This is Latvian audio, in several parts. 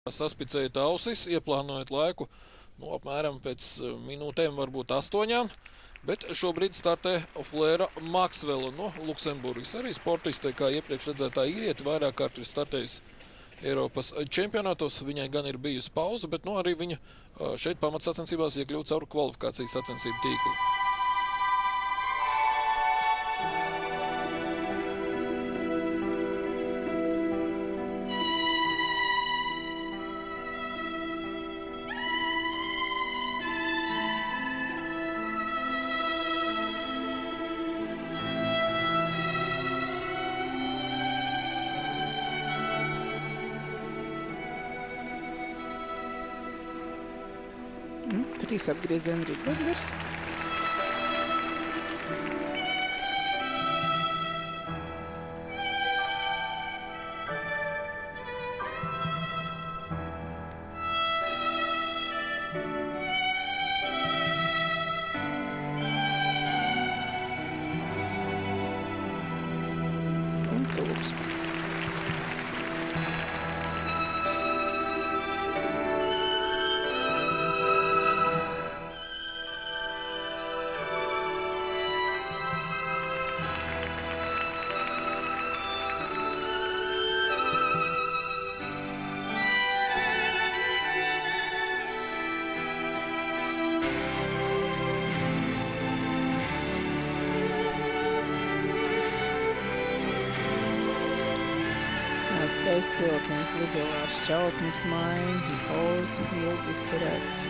Saspicējat ausis, ieplānojat laiku, apmēram pēc minūtēm, varbūt 8, bet šobrīd startē Flēra Maksvela no Luksemburgas. Arī sportiste, kā iepriekš redzētā īrieti, vairāk kārt ir startējusi Eiropas čempionātos. Viņai gan ir bijusi pauze, bet arī viņa šeit pamatsacensībās iekļūt caur kvalifikācijas sacensību tīklu. Trīs apgriezieni Rītbergers. Un tūks. Skaists cilciens, lidolās šķautnes maiņa, pauze, ilgi izturēts.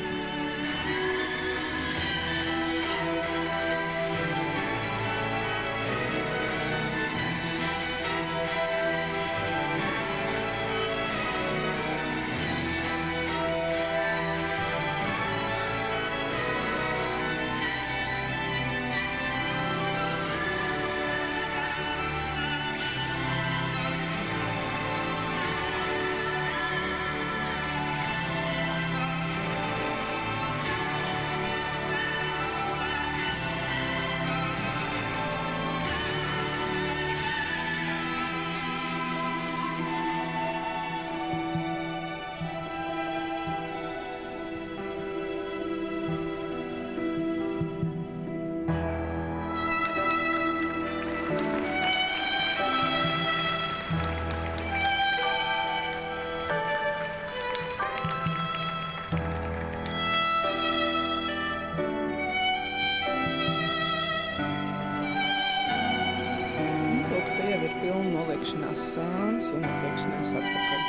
Pilna noliekšanās sāns un atliekšanās atpakaļ.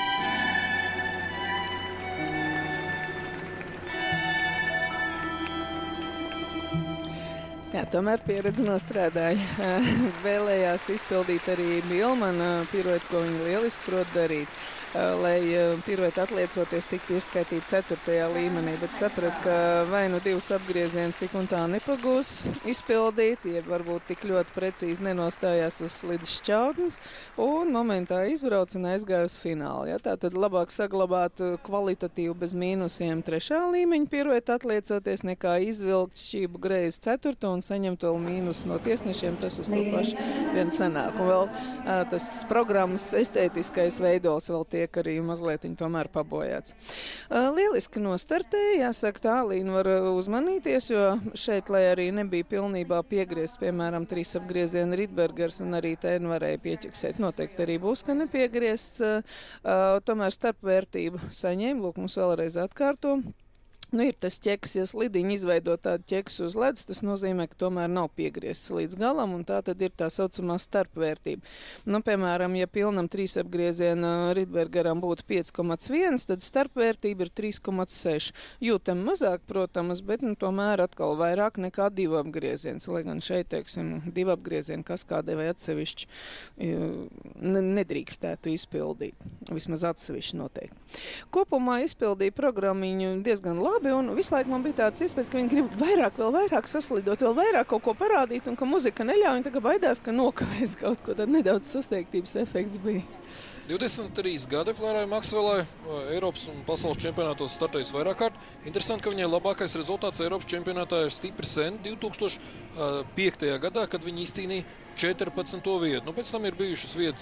Jā, tomēr pieredze nostrādāja. Vēlējās izpildīt arī Bilmana piruetu, ko viņa lieliski prot darīt, lai piruetu atliecoties tiktu ieskaitīti 4. līmenī, bet saprat, ka vai nu 2 apgriezienus tik un tā nepagūs izpildīt, jeb varbūt tik ļoti precīzi nenostājās uz slidas šķautnes, un momentā izbrauc un aizgāja uz finālu. Ja? Tātad labāk saglabāt kvalitatīvu bez mīnusiem 3. līmeņa piruetu atliecoties, nekā izvilkt šķību greizi 4. un saņemt vēl mīnus no tiesnešiem, tas uz to pašu vien sanāk. Un vēl tas programmas estētiskais veidols vēl tiek arī mazliet tomēr pabojāts. Lieliski nostartēja, jāsaka, tā Alīna var uzmanīties, jo šeit, lai arī nebija pilnībā piegriezt, piemēram, 3 apgriezieni Rītbergers un arī te varēja pieķeksēt. Noteikti arī būs, ka nepiegriezts, tomēr starpvērtību saņēma, lūk, mums vēlreiz atkārto. Ir tas ķeks, ja slidiņi izveido tādu ķeksu uz ledus, tas nozīmē, ka tomēr nav piegriezts līdz galam, un tā tad ir tā saucamā starpvērtība. Piemēram, ja pilnam 3 apgrieziena Rītbergeram būtu 5,1, tad starpvērtība ir 3,6. Jūtam mazāk, protams, bet tomēr atkal vairāk nekā 2 apgrieziens, lai gan šeit, teiksim, 2 apgriezieni kaskādē vai atsevišķi nedrīkstētu izpildīt, vismaz atsevišķi noteikti. Kopumā izpildīja programmiņu diezgan labi, un visu laiku man bija tāds iespējas, ka viņi grib vēl vairāk saslidot, vēl vairāk kaut ko parādīt, un ka muzika neļauj, un tagad baidās, ka nokavēs kaut ko, tad nedaudz sasteiktības efekts bija. 23 gadi Flērai Maksvelai, Eiropas un pasaules čempionātos startējusi vairāk kārt. Interesanti, ka viņai labākais rezultāts Eiropas čempionātā ir stipri sen, 2005. gadā, kad viņi izcīnīja 14. vietu. Pēc tam ir bijušas vietas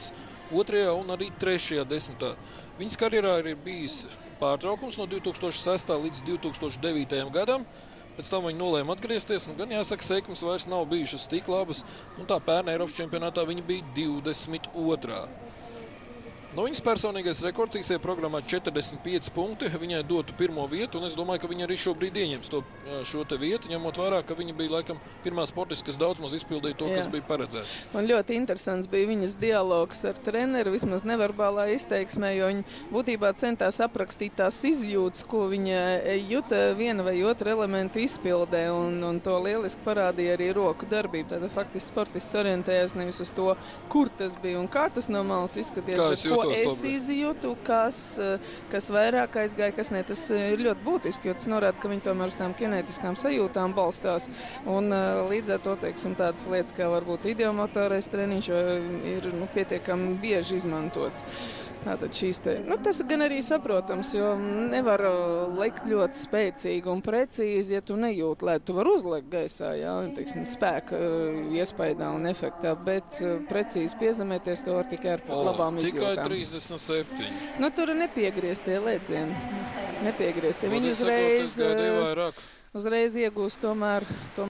2. un arī 3. desmitā. Viņas karjerā ir bijis pārtraukums no 2006. līdz 2009. gadam. Pēc tam viņi nolēma atgriezties, un gan jāsaka, sekmes vairs nav bijušas tik labas, un tā pērn Eiropas čempionātā viņa bija 22. No viņas personīgais rekords īsajā programmā 45 punkti. Viņai dotu 1. vietu, un es domāju, ka viņa arī šobrīd ieņems šo te vietu, ņemot vērā, ka viņa bija laikam pirmā sportista, kas daudz maz izpildīja to, kas bija paredzēts. Un ļoti interesants bija viņas dialogs ar treneru, vismaz neverbālā izteiksmē, jo viņa būtībā centās aprakstīt tās izjūtas, ko viņa juta viena vai otra elementa izpildē, un to lieliski parādīja arī roku darbība. Tātad faktiski sportists orientējās nevis uz to, kur tas bija un kā tas no malas izskaties, ko es izjūtu, kas vairāk aizgāja, kas ne. Tas ir ļoti būtiski, jo tas norāda, ka viņi tomēr uz tām kinētiskām sajūtām balstās. Un līdz ar to, teiksim, tādas lietas, kā varbūt ideomotorais treniņš ir pietiekami bieži izmantots. Tātad tas gan arī saprotams, jo nevar likt ļoti spēcīgi un precīzi, ja tu nejūti ledu. Tu vari uzlikt gaisā, teiksim, spēka iespaidā un efektā, bet precīzi piezemēties to var tikai ar labām izjūtām. Tikai 37. Tur nepiegrieztie lēcieni. Nepiegrieztie. Viņi uzreiz iegūst tomēr